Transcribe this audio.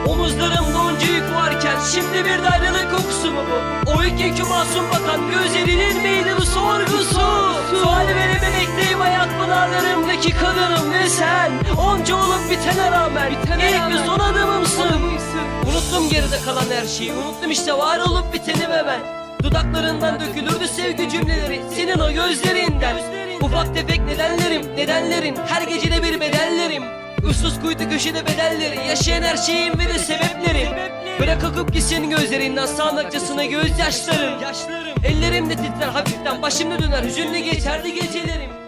Omuzlarımda onca yük varken şimdi bir de ayrılık kokusu mu bu? O ilk günkü masum bakan gözlerinin miydi bu sorgusu? Suali verememekteyiz hayat pınarlarımdaki kadınım ve sen. Onca olup bitene rağmen ilk ve son adımımsın. Unuttum geride kalan her şeyi, unuttum işte var olup biteni ve ben. Dudaklarından dökülürdü sevgi cümleleri senin o gözlerinden. Ufak tefek nedenlerin her gecede bir bedellerim. Issız kuytu köşede bedelleri, yaşayan her şeyin ve de sebeplerim. Bırak akıp gitsin gözlerinden sağanakçasına gözyaşlarım. Ellerimde titrer hafiften, başımda döner hüzünlü geçerdi gecelerim.